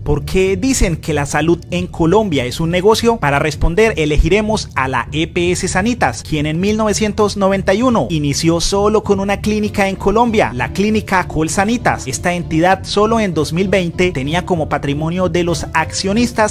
¿Por qué dicen que la salud en Colombia es un negocio? Para responder elegiremos a la EPS Sanitas, quien en 1991 inició solo con una clínica en Colombia, la clínica Colsanitas. Esta entidad solo en 2020 tenía como patrimonio de los accionistas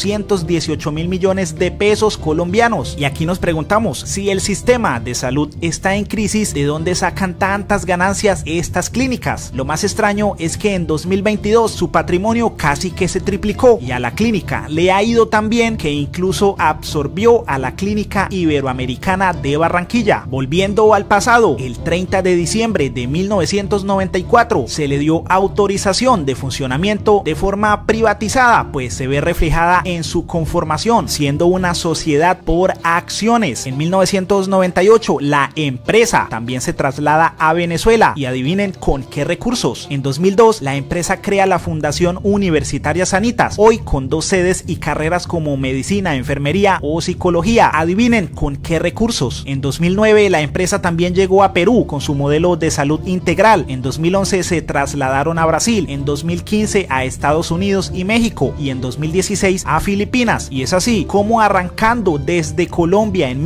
418 mil millones de pesos colombianos. Y aquí nos preguntamos, si el sistema de salud está en crisis, ¿de dónde sacan tantas ganancias estas clínicas? Lo más extraño es que en 2022 su patrimonio casi que se triplicó y a la clínica le ha ido tan bien que incluso absorbió a la Clínica Iberoamericana de Barranquilla. Volviendo al pasado, el 30 de diciembre de 1994 se le dio autorización de funcionamiento de forma privatizada, pues se ve reflejada en su conformación, siendo una sociedad por acciones. En 1998 la empresa también se traslada a Venezuela y adivinen con qué recursos. En 2002 la empresa crea la Fundación Universitaria Sanitas, hoy con 2 sedes y carreras como medicina, enfermería o psicología. Adivinen con qué recursos. En 2009 la empresa también llegó a Perú con su modelo de salud integral. En 2011 se trasladaron a Brasil, en 2015 a Estados Unidos y México y en 2016 a Filipinas. Y es así como, arrancando desde Colombia en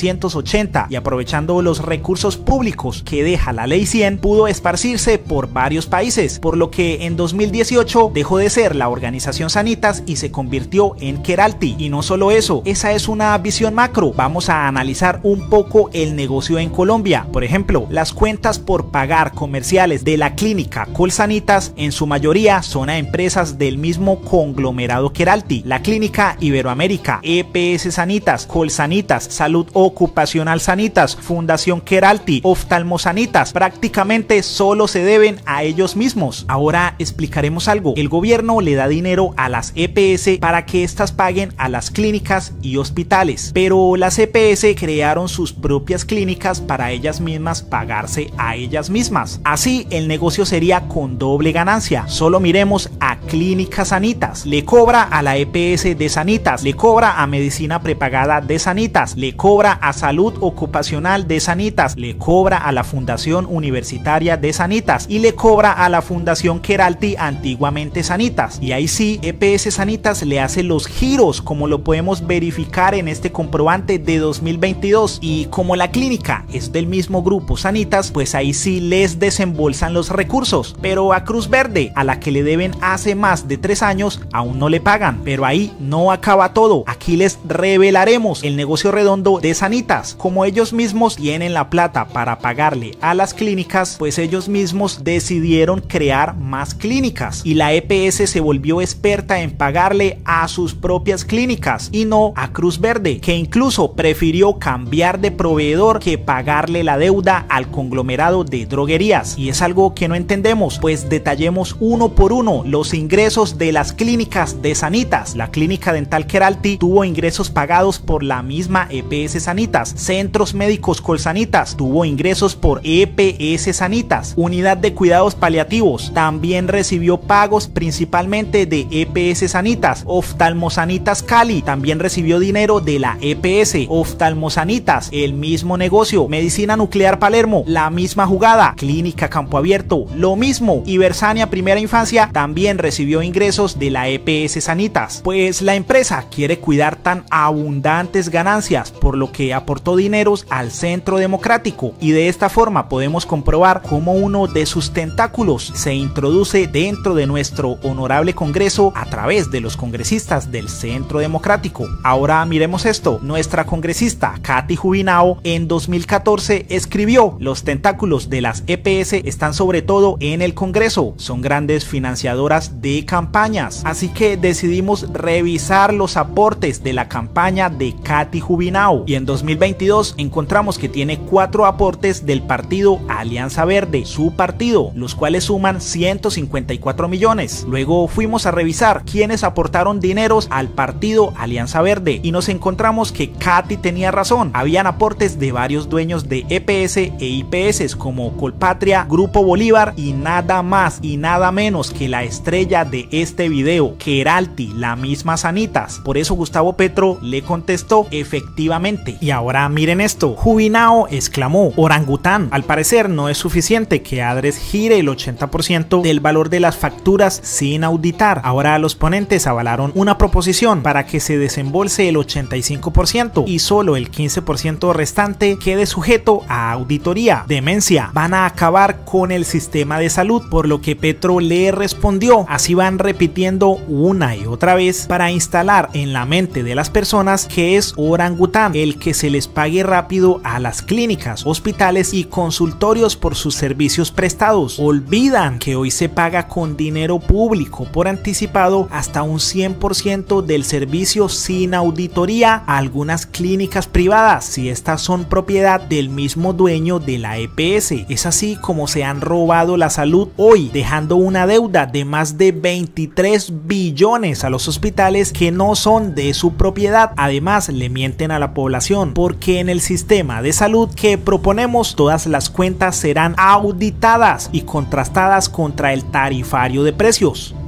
1980 y aprovechando los recursos públicos que deja la Ley 100, pudo esparcirse por varios países, por lo que en 2018 dejó de ser la organización Sanitas y se convirtió en Keralty. Y no solo eso, esa es una visión macro. Vamos a analizar un poco el negocio en Colombia. Por ejemplo, las cuentas por pagar comerciales de la clínica Colsanitas en su mayoría son a empresas del mismo conglomerado Keralty: la Clínica Iberoamérica, EPS Sanitas, Colsanitas, Salud Ocupacional Sanitas, Fundación Keralty, Oftalmosanitas. Prácticamente solo se deben a ellos mismos. Ahora explicaremos algo. El gobierno le da dinero a las EPS para que éstas paguen a las clínicas y hospitales, pero las EPS crearon sus propias clínicas para ellas mismas pagarse a ellas mismas. Así el negocio sería con doble ganancia. Solo miremos a Clínica Sanitas: le cobra a la EPS de Sanitas, le cobra a Medicina Prepagada de Sanitas, le cobra a Salud Ocupacional de Sanitas, le cobra a la Fundación Universitaria de Sanitas y le cobra a la Fundación Keralty, antiguamente Sanitas. Y ahí sí, EPS Sanitas le hace los giros, como lo podemos verificar en este comprobante de 2022. Y como la clínica es del mismo grupo Sanitas, pues ahí sí les desembolsan los recursos. Pero a Cruz Verde, a la que le deben hace más de 3 años, aún no le pagan. Pero ahí no acaba todo. Aquí les revelaremos el negocio redondo de Sanitas. Como ellos mismos tienen la plata para pagarle a las clínicas, pues ellos mismos decidieron crear más clínicas y la EPS se volvió experta en pagarle a sus propias clínicas y no a Cruz Verde, que incluso prefirió cambiar de proveedor que pagarle la deuda al conglomerado de droguerías. Y es algo que no entendemos, pues detallemos uno por uno los ingresos de las clínicas de Sanitas. La clínica dental Keralty tuvo ingresos pagados por la misma EPS Sanitas. Centros Médicos Colsanitas tuvo ingresos por EPS Sanitas. Unidad de Cuidados Paliativos también recibió pagos principalmente de EPS Sanitas. Oftalmosanitas Cali también recibió dinero de la EPS. Oftalmosanitas, el mismo negocio. Medicina Nuclear Palermo, la misma jugada. Clínica Campo Abierto, lo mismo. Ibersania Primera Infancia también recibió ingresos de la EPS Sanitas. Pues la empresa quiere cuidar tan abundantes ganancias, por lo que aportó dineros al Centro Democrático, y de esta forma podemos comprobar cómo uno de sus tentáculos se introduce dentro de nuestro honorable Congreso a través de los congresistas del Centro Democrático. Ahora miremos esto. Nuestra congresista Katy Jubinao en 2014 escribió: los tentáculos de las EPS están sobre todo en el Congreso, son grandes financiadoras de campañas. Así que decidimos revisar los aportes de la campaña de Katy Jubinao y en 2022 encontramos que tiene 4 aportes del partido Alianza Verde, su partido, los cuales suman 154 millones. Luego fuimos a revisar quiénes aportaron dineros al partido Alianza Verde y nos encontramos que Katy tenía razón. Habían aportes de varios dueños de EPS e IPS como Colpatria, Grupo Bolívar y nada más y nada menos que la estrella de este video, Keralty, la misma Sanitas. Por eso Gustavo Petro le contestó: efectivamente. Y ahora miren esto. Jubinao exclamó: orangután, al parecer no es suficiente que Adres gire el 80% del valor de las facturas sin auditar. auditar. Ahora los ponentes avalaron una proposición para que se desembolse el 85% y solo el 15% restante quede sujeto a auditoría. Demencia, van a acabar con el sistema de salud, por lo que Petro le respondió. Así van repitiendo una y otra vez para instalar en la mente de las personas que es orangután el que se les pague rápido a las clínicas, hospitales y consultorios por sus servicios prestados. Olvidan que hoy se paga con dinero público por anticipado hasta un 100% del servicio sin auditoría a algunas clínicas privadas si estas son propiedad del mismo dueño de la EPS. Es así como se han robado la salud hoy, dejando una deuda de más de 23 billones a los hospitales que no son de su propiedad. Además, le mienten a la población porque en el sistema de salud que proponemos todas las cuentas serán auditadas y contrastadas contra el tarifario de precios.